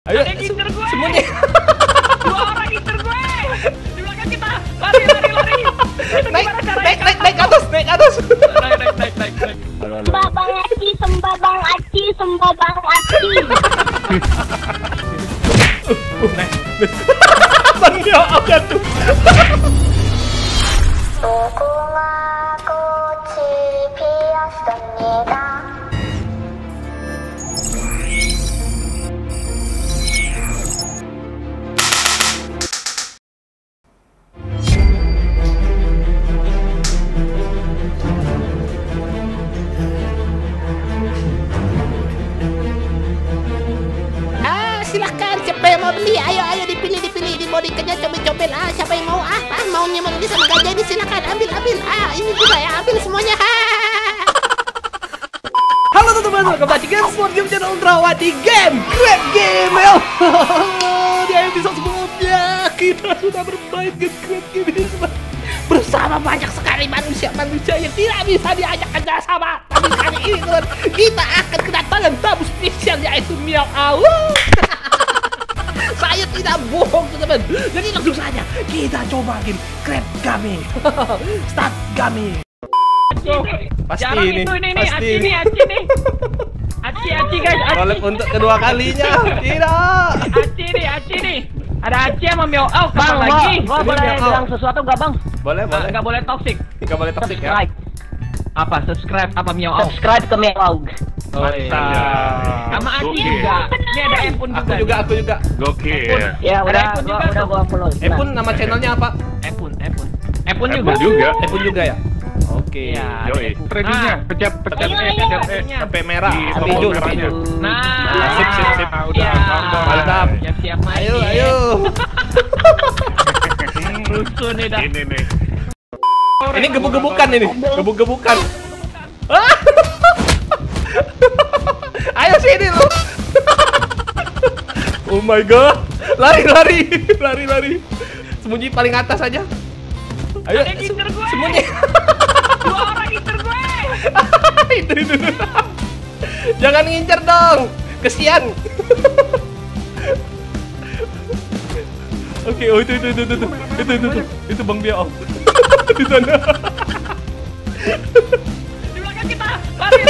Ayo, ada yang ngincer gue. sembunyi. 2 orang ngincer gue. Di belakang kita. Lari. Naik ke atas. Naik. Sembah Bang Aci, sembah Bang Aci, sembah Bang Aci. Bang Mio, apa tuh? Silakan siapa yang mau beli, ayo dipilih dibodikannya comel-comel. Siapa yang mau maunya membeli sama gajah ini silakan ambil ini juga ya, ambil semuanya. Halo teman-teman, welcome back to GameSpot, game channel Ultrawati Game Great Game. Di episode sebelumnya kita sudah bermain game Great Game ini bersama banyak sekali manusia yang tidak bisa diajak kerjasama. Tapi kali ini teman, kita akan kedatangan tamu spesial yaitu Miao Au. Saya tidak bohong teman-teman. Jadi langsung saja kita coba game Crab Game. Start game. Pasti ini. Aci guys. Rolek untuk kedua kalinya. Tidak. Aci nih. Ada Aci sama Miao Au. Bang, lagi. gua boleh bilang sesuatu nggak bang? Boleh. Nggak boleh toxic. Nggak boleh toxic ya. Subscribe. Apa? Subscribe apa Miao Au? Subscribe ke Miao Au. Mantap. Sama Aci juga. Ini ada Epun juga. Aku juga. Gokil. Ya udah, Epun juga tuh. gua follow. Epun nama channelnya apa? Epun Juga. Epun juga ya. Oke. Iya. Yoi. Tradingnya pecat Sampai merah, Iya, sampai tombol hijau. merahnya. Nah, Sip. Udah, Mantap. Siap main. Ayo. Rusuh nih dah. Ini nih. Ini gebuk-gebukan ini. Gebuk-gebukan. Ayo sini lu. Oh my god. Lari. Sembunyi paling atas aja. Ayo. Ada yang ngincer gue. Sembunyi. 2 orang ngincer gue. Itu. Jangan ngincer dong. Kesian. Oke, itu Bang Biao. Di sana. Di belakang kita. Lari.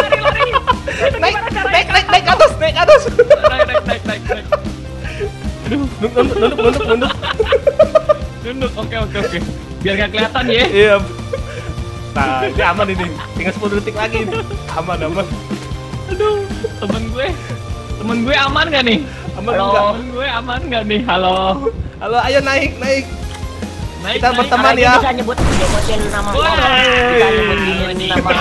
Naik ke atas. Naik. Aduh, nunduk. Nunduk. Oke. Biar nggak kelihatan ya. Iya. Nah, ini aman ini. Tinggal 10 detik lagi ini. Aman. Aduh, temen gue aman nggak nih? Aman Halo, enggak? temen gue aman nggak nih? Halo. Ayo naik. Naik. Kita berteman Karena ya. bisa nyebutin nama Woi. bisa nyebutin nama.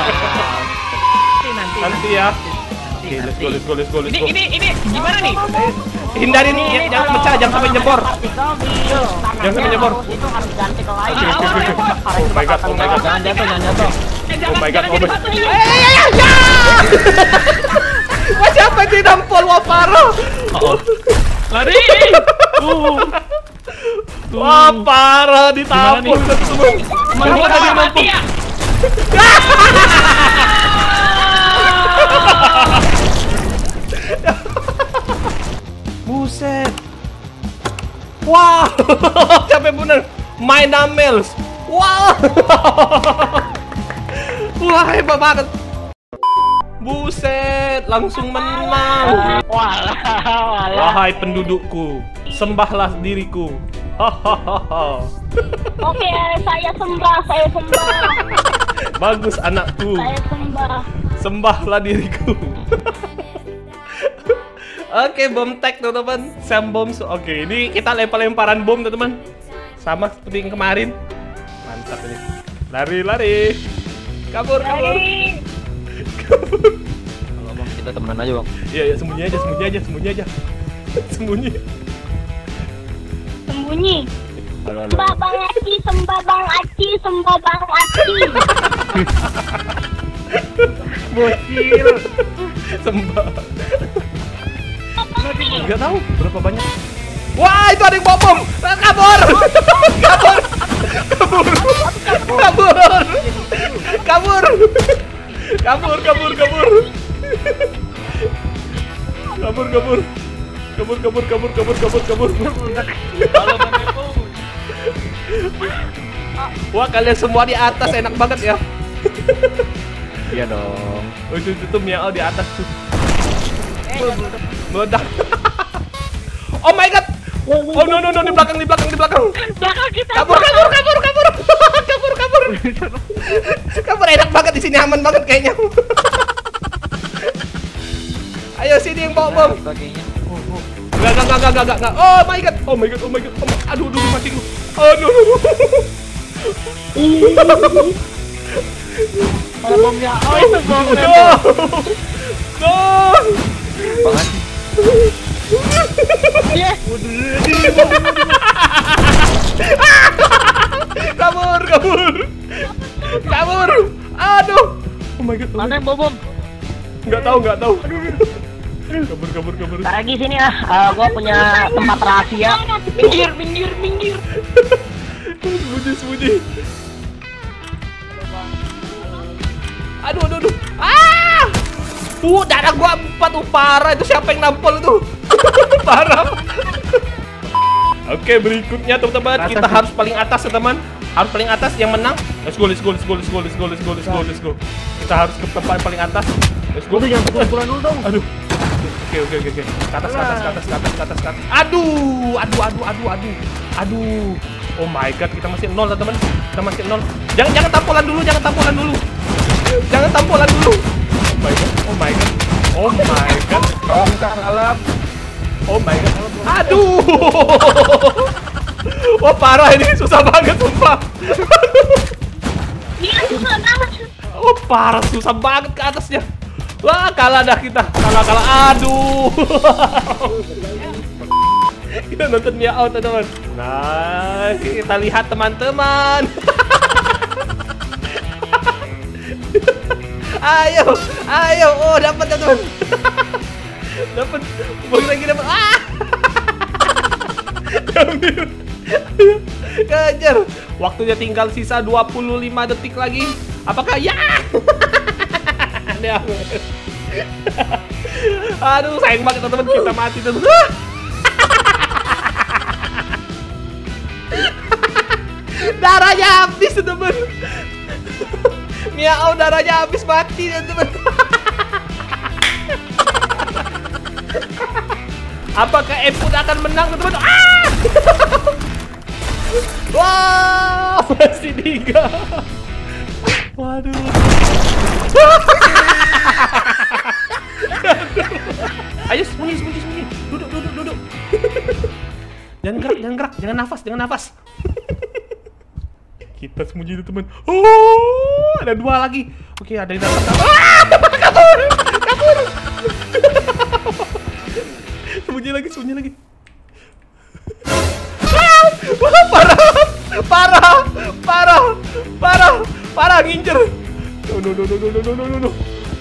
Nanti. Nanti ya. Oke, let's go. Ini gimana nih? Hindarin jangan pecah, jangan sampai nyebor. Jangan sampai nyebor. Itu harus ganti ke lain. Oh my god. Jangan jatuh. Oh my god. Jangan jadi batu nih. Wah, siapa yang nampol? Wah, parah. Lari. Wah, parah ditampol semua. Temen gue udah mati ya. Buset. Wow. Capek bener. Main Namels. Wow. Wah, hebat banget. Buset, langsung menang. Wahai pendudukku, sembahlah diriku. Hahaha. Oke, saya sembah. Bagus anakku. Saya sembah. Sembahlah diriku. Oke, bom tag teman-teman. Sam bom. Oke, ini kita lempar-lemparan bom teman-teman. Sama seperti yang kemarin. Mantap ini. Lari. Kabur. Kalau bang kita temenan aja bang. Iya, sembunyi aja. Sembunyi. Sembah Bang Aci, sembah Bang Aci, sembah Bang Aci. Bocil. Sembah. Nggak tahu berapa banyak. Wah, itu ada yang bawa bom. Kabur. Kabur. Wah, kalian semua di atas enak banget ya. Iya dong. Oh, itu Miao di atas tuh. Meledak. Oh my god. Oh no, di belakang. Belakang kita. Kabur. Kabur enak banget di sini, aman banget kayaknya. Ayo sini yang bawa bom. Sebagainya. Enggak. Oh my god. Aduh, mati lu. Aduh. Ada bomnya. Oh, itu bomnya. No. Banget. Iya. Kabur. Aduh. Oh my god. Mana yang bom? Enggak tahu. Kabur. Lagi sini ah, gua punya tempat rahasia. Minggir. Sembunyi. Aduh. Ah! Darah gua 4 parah. Itu siapa yang nampol itu? Parah. Oke, berikutnya teman-teman, kita harus paling atas ya teman. Harus paling atas yang menang. Let's go. Kita harus ke tempat paling atas. Let's go. Jangan pukul-pukulan dulu dong. Aduh. Oke. Ke atas. Aduh. Oh my god, kita masih 0 teman. Kita masih 0. Jangan tampolan dulu. Oh my god. Oh my god. Aduh. Wah, parah ini, susah banget sumpah. Iya, susah banget. Oh, parah, susah banget ke atasnya. Wah, kalah dah kita. Kalah. Aduh. Kita nonton Miao, teman-teman. Nah, kita lihat teman-teman. Ayo. Oh, dapat ya, teman. Dapat. Lagi dapat. Ah. Ambil. Kejar. Waktunya tinggal sisa 25 detik lagi. Apakah ya? Aduh, sayang banget teman-teman, kita mati tuh. Darahnya habis teman. Miao darahnya habis, mati teman. Apakah Epun akan menang teman-teman? Ah! Wah, masih 3. Waduh. Ayo sembunyi. Duduk. Jangan gerak, jangan nafas. Kita sembunyi teman. Oh, ada 2 lagi. Oke, ada yang datang. Kabur. Sembunyi lagi. Wah, parah ngincer. No.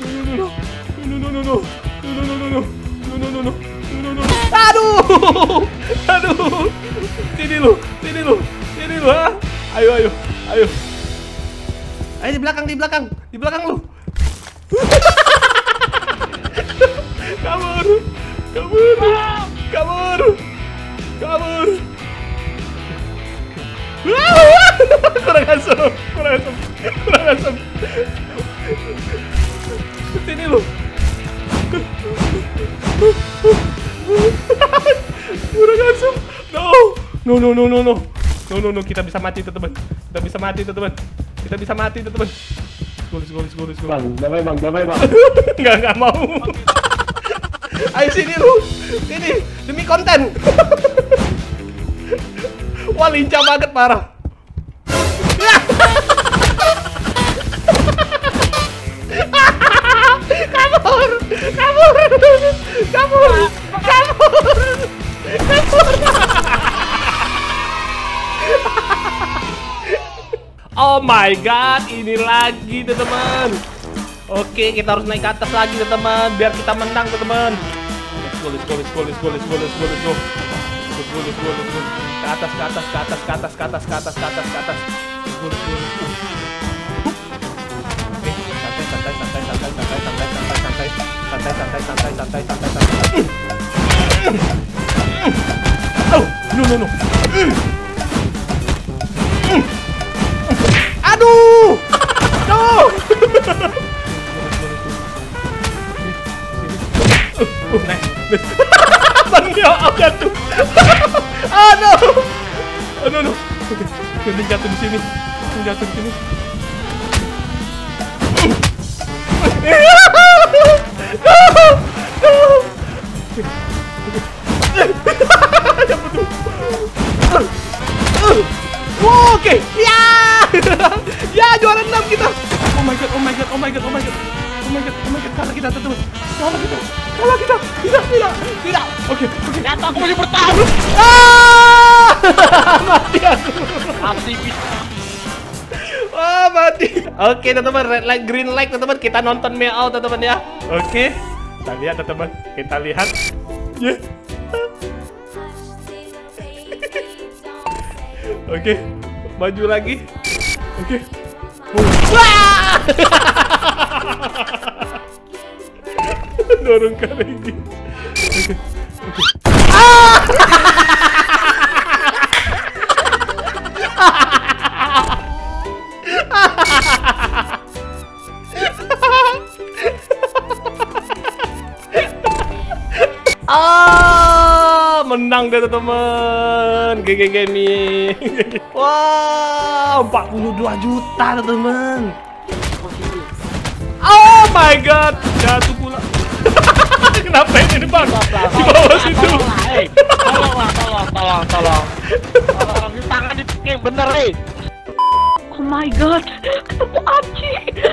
Aduh. Sini lu. Ah. Ayo. Ayo di belakang lu. Kabur. Kurang asam. Sini lu. Kurang asam. No. Kita bisa mati tuh teman. Let's go. Bang, damai bang. Enggak mau. Ayo sini lu. Sini demi konten. Wah, lincah banget parah. Kabur. Oh my god, ini lagi teman-teman. Oke, kita harus naik ke atas lagi teman-teman, biar kita menang teman-teman. Let's go. Ke atas. Santai. Oh, no. Aduh. No. Nice. Bang Mio jatuh. Oh no. Oh no. Oke, mending jatuh di sini. Oke, ya, ya juara 6 kita. Oh my god. Kalah kita teman. Tidak. Oke. Ternyata aku masih bertahan. Mati aku. Wah, mati. Oke, teman-teman, red light, green light, teman-teman. Kita nonton Meow, teman-teman ya. Oke. Kita lihat, teman-teman. Kita lihat. Yeah. Oke. Maju lagi. Oke. Wah! Dorong ke lagi. Oke. Menang deh teman-teman. GG Gaming. Wow, 42 juta teman-teman. Oh my god, jatuh pula. Kenapa ini bang? Di bawah situ. Tolong. Di tangan di bener nih. Oh my god, ketemu Aci.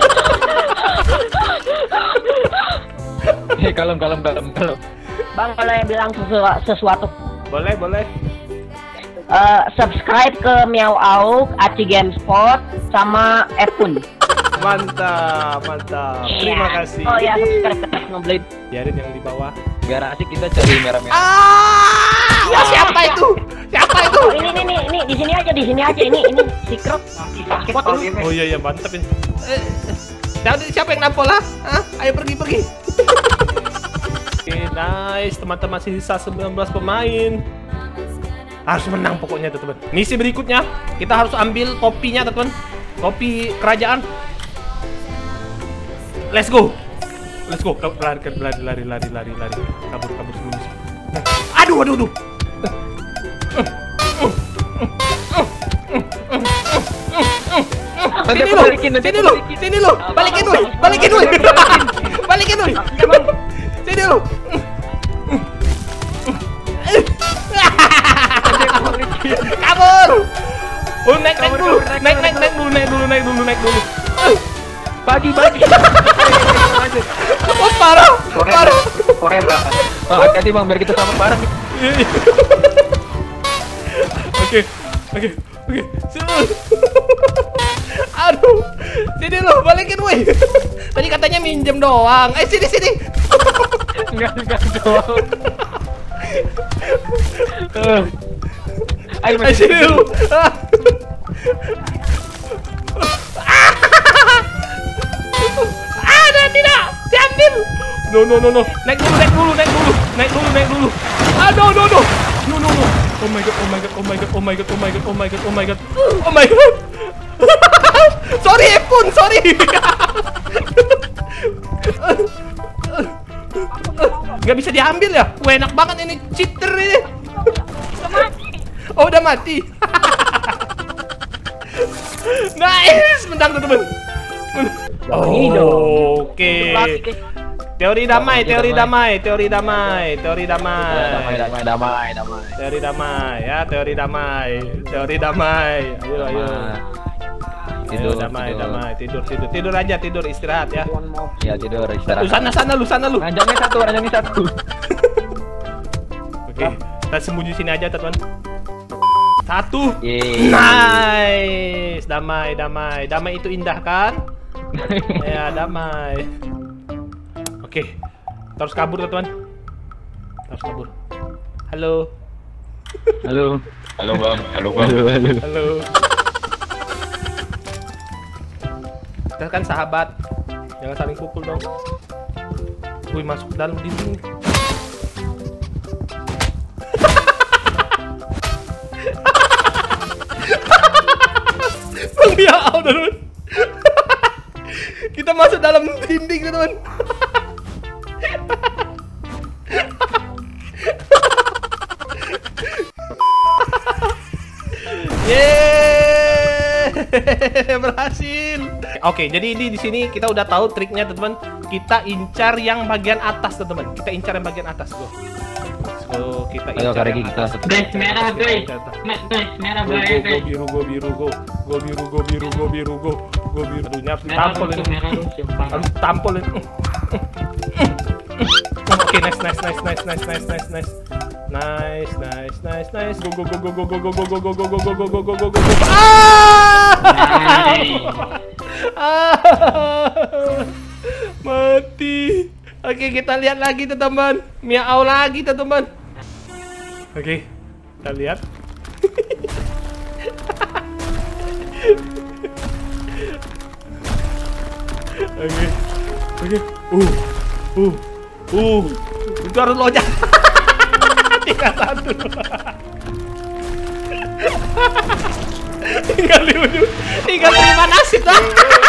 Hei, kalem. Bang, boleh bilang sesuatu? Boleh. Subscribe ke Meow Auk, Aci Gamespot, sama Epun. Mantap. Terima kasih. Oh ya, subscribe ke Technoblade. Biarin yang di bawah. Biar asik kita cari merah-merah. Ya, siapa itu? Oh, ini di sini aja. Ini secret. Oh iya, mantap ini. Siapa yang nampol lah? Ayo pergi. Oke, nice. Teman-teman masih sisa 19 pemain. Harus menang pokoknya, teman-teman. Misi berikutnya, kita harus ambil topinya, teman-teman. Topi kerajaan. Let's go. Lari. Kabur sebelum. Aduh. Sini lo. Balikin woi. Sini lo. Kabur. Oh, naik dulu. Bagi. Oh, parah. Korek berapa? Hati-hati bang, biar kita sama bareng. Oke. Aduh. Sini lo, balikin woi. Tadi katanya minjem doang. Sini. Enggak doang. Ayo sini lo. Tidak. Diambil. No. Naik dulu. Aduh. No. Oh my god. Sorry, Epun, sorry. Gak bisa diambil ya? Wah, enak banget ini, cheater ini. Oh, udah mati. Nice, menang teman-teman. Oke. Teori damai. Teori damai ya, Ayo. Tidur aja, istirahat ya. Ya, tidur istirahat. Lu sana lu. Ranjangnya satu. Oke, kita sembunyi sini aja, teman. Satu. Yeay. Nice. Damai itu indah kan? Ya, damai. Oke. Terus kabur, teman. Halo. Bang. Kita kan sahabat. Jangan saling pukul dong. Wih, masuk ke dalam dinding. mati teman-teman. Yeay, berhasil. Oke, jadi ini di sini kita udah tahu triknya teman-teman. Kita incar yang bagian atas teman-teman. Kita incar yang bagian atas go. So, kita incar yang atas. Guys, merah guys. Guys, merah guys. Go biru, go biru, go. Go biru, go biru, go biru, go. Go biru. Aduh, harus ditampol ini. Harus ditampol ini. Oke, nice. Nice. Go. Mati. Oke, kita lihat lagi teman-teman. Miau lagi teman-teman. Oke, kita lihat. Oke. Itu harus loncat. 3-1. Tinggal terima nasib lah.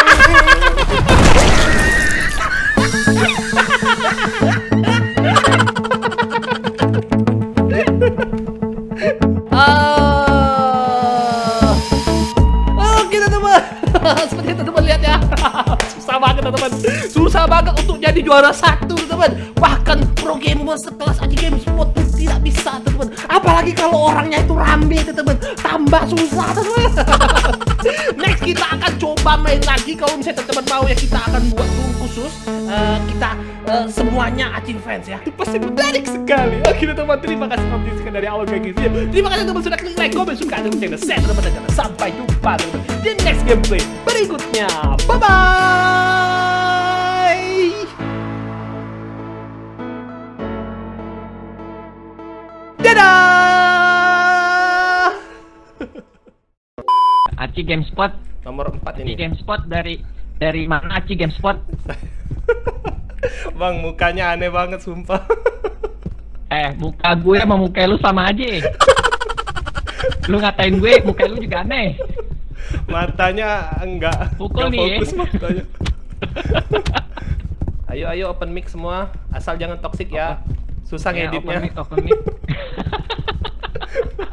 Oke teman-teman. Seperti itu teman lihat ya. Susah banget teman-teman. Susah banget untuk jadi juara 1 teman-teman. Bahkan pro gamer sekelas Aji Games pun tidak bisa teman-teman. Apalagi kalau orangnya itu rame teman-teman. Tambah susah teman-teman. Next kita akan coba main lagi. Kalau misalnya teman-teman mau ya, kita akan buat room khusus. Kita semuanya Acil fans ya. Itu pasti menarik sekali. Oke teman-teman, terima kasih telah menyaksikan dari awal kayak gitu ya. Terima kasih teman sudah klik like, komen, subscribe, dan channel share teman-teman. Dan sampai jumpa teman-teman di next gameplay berikutnya. Bye bye. Dadah. Aci GameSpot. Nomor 4 ini. Aci GameSpot dari mana Aci GameSpot? Bang, mukanya aneh banget sumpah. Muka gue sama muka lu sama aja. Lu ngatain gue, muka lu juga aneh. Matanya enggak. Pukul nih. Fokus matanya. Ayo open mic semua, asal jangan toxic ya. Susah ngeditnya. Open mic.